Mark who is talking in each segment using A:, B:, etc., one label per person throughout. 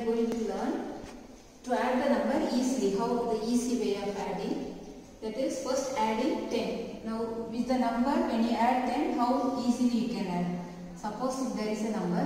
A: are going to learn to add the number easily, how the easy way of adding. That is first adding 10. Now with the number, when you add 10, how easily you can add. Suppose if there is a number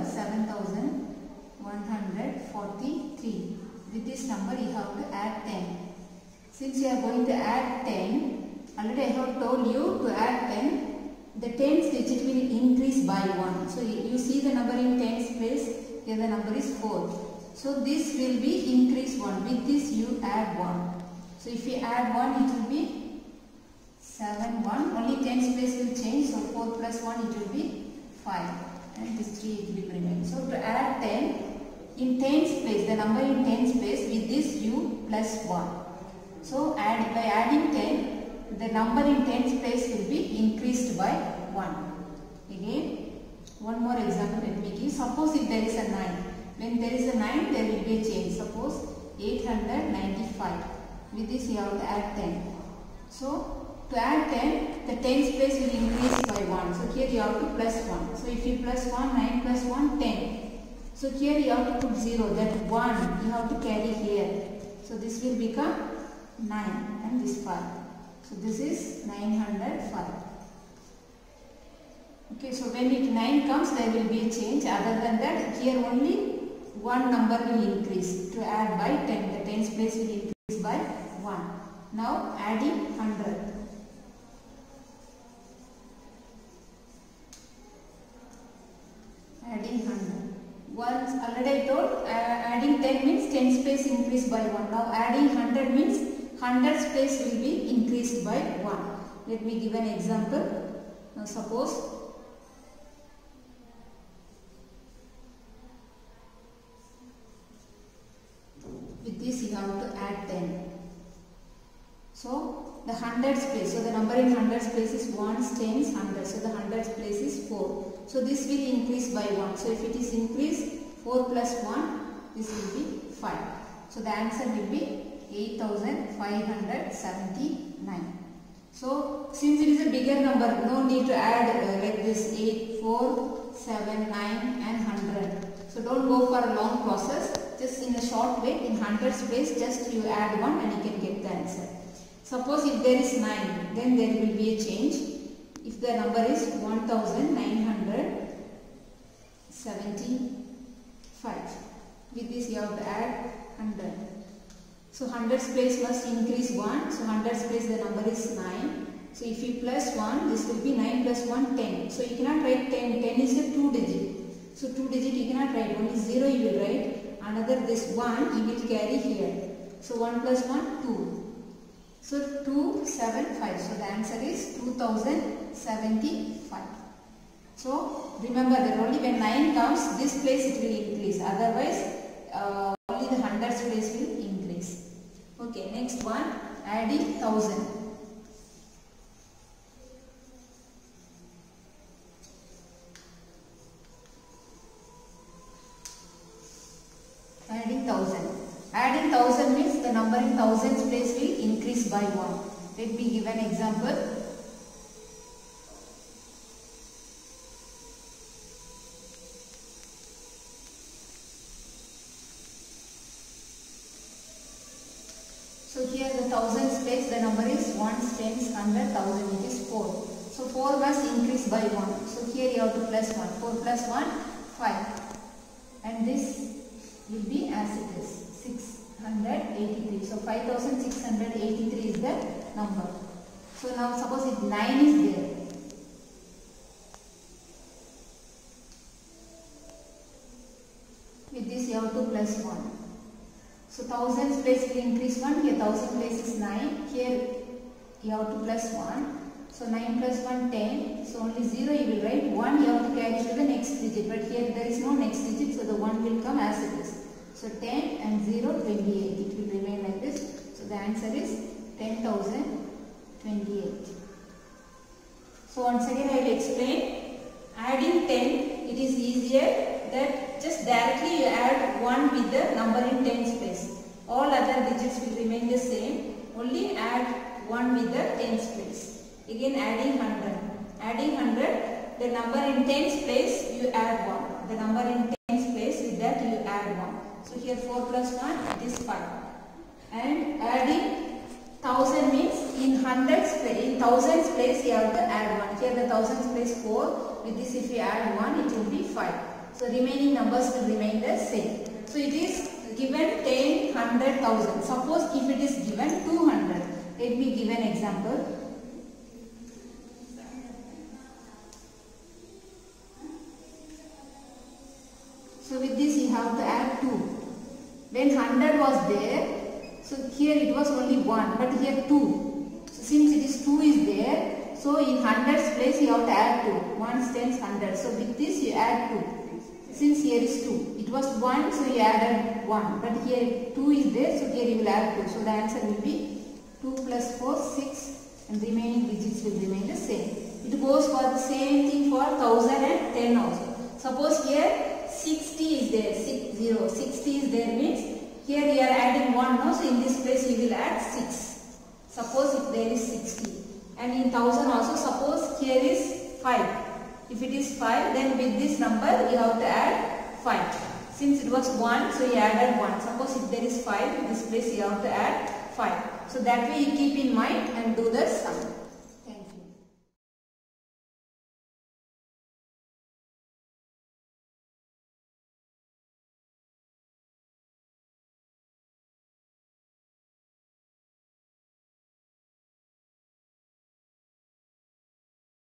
A: 7143. With this number you have to add 10. Since you are going to add 10, already I have told you to add 10. The tens digit will increase by 1. So you see the number in tens place, here the number is 4. So this will be increase 1. With this you add 1. So if you add 1, it will be 7, 1. Only tens place will change. So 4 plus 1, it will be 5. And this 3 it will remain. So to add 10, in tens place, the number in tens place, with this you plus 1. So by adding 10, the number in tens place will be increased by 1. Again, one more example let me give. Suppose if there is a 9. When there is a 9, there will be a change. Suppose 895. With this you have to add 10. So to add 10, the tens place will increase by 1. So here you have to plus 1. So if you plus 1, 9 plus 1, 10. So here you have to put 0. That 1 you have to carry here. So this will become 9 and this 5. So this is 905. Okay, so when 9 comes, there will be a change. Other than that, here only one number will increase. To add by 10, the tens place will increase by 1. Now adding 100. Adding 100. Once already I told, adding 10 means tens place increase by 1. Now adding 100 means 100's place will be increased by 1. Let me give an example. Now suppose with this you have to add 10. So the 100's place, so the number in 100's place is 1s, 10s, 100. So the 100's place is 4. So this will increase by 1. So if it is increased, 4 plus 1, this will be 5. So the answer will be 8579. So since it is a bigger number, no need to add like this 8, 4, 7, 9 and 100. So don't go for a long process. Just in a short way, in 100's place, just you add 1 and you can get the answer. Suppose if there is 9, then there will be a change. If the number is 1975. With this you have to add 100. So 100's place must increase 1. So 100's place the number is 9. So if you plus 1, this will be 9 plus 1, 10. So you cannot write 10. 10 is a 2 digit. So 2 digit you cannot write. Only 0 you will write. Another this 1 you will carry here. So 1 plus 1, 2. So 275. So the answer is 2075. So remember that only when 9 comes, this place it will increase. Otherwise, only the 100's place will increase. Okay, next one, adding 1000. Adding 1000. Adding 1000 means the number in thousands place will increase by 1. Let me give an example. So here the thousands place, the number is 1s, 10s, 100, 1000, it is 4. So 4 must increase by 1. So here you have to plus 1. 4 plus 1, 5. And this will be as it is, 683. So 5683 is the number. So now suppose if 9 is there. With this you have to plus 1. So 1000's place will increase 1. Here 1000 place is 9. Here you have to plus 1. So 9 plus 1, 10. So only 0 you will write. 1 you have to carry to the next digit. But here there is no next digit. So the 1 will come as it is. So 10 and 0, 28. It will remain like this. So the answer is 10,028. So once again I will explain. Adding 10, it is easier that just directly you add 1 with the number in tens place. All other digits will remain the same. Only add 1 with the tens place. Again adding 100. Adding 100, the number in tens place you add 1. The number in tens place, with that you add 1. So So here 4 plus 1, it is 5. And adding 1000 means in hundreds place, in thousands place you have to add 1. Here the thousands place 4. With this if you add 1, it will be 5. So remaining numbers will remain the same. So it is given 10, 100, 1000. Suppose if it is given 200. Let me give an example. So with this you have to add 2. When 100 was there, so here it was only 1, but here 2. So since it is 2 is there, so in hundreds place you have to add 2. 1 tens 100. So with this you add 2. Since here is 2, it was 1, so you added 1. But here 2 is there, so here you will add 2. So the answer will be 2 plus 4, 6, and remaining digits will remain the same. It goes for the same thing for 1000 and 10 also. Suppose here 60 is there, 60 is there means here you are adding 1 now, so in this place you will add 6. Suppose if there is 60. And in 1000 also, suppose here is 5. If it is 5, then with this number you have to add 5. Since it was 1, so you added 1. Suppose if there is 5, in this place you have to add 5. So that way you keep in mind and do the sum.